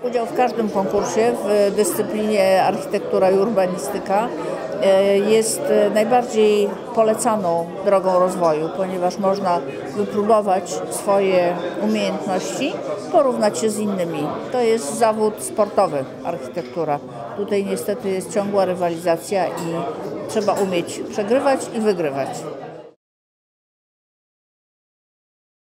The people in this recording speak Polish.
Udział w każdym konkursie w dyscyplinie architektura i urbanistyka jest najbardziej polecaną drogą rozwoju, ponieważ można wypróbować swoje umiejętności, porównać się z innymi. To jest zawód sportowy, architektura. Tutaj niestety jest ciągła rywalizacja i trzeba umieć przegrywać i wygrywać.